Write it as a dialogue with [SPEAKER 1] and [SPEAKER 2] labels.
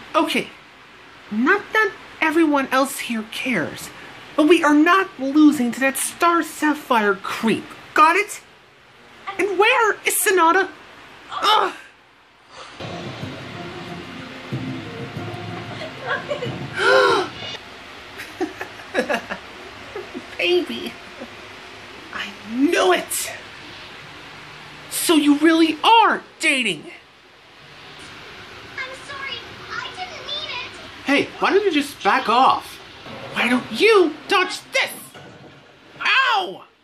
[SPEAKER 1] Okay, not that everyone else here cares, but we are not losing to that Star Sapphire creep. Got it? And where is Sonata? Ugh! Baby, I knew it! So you really are dating?
[SPEAKER 2] I'm sorry, I didn't mean it.
[SPEAKER 1] Hey, why don't you just back off? Why don't you dodge this? Ow!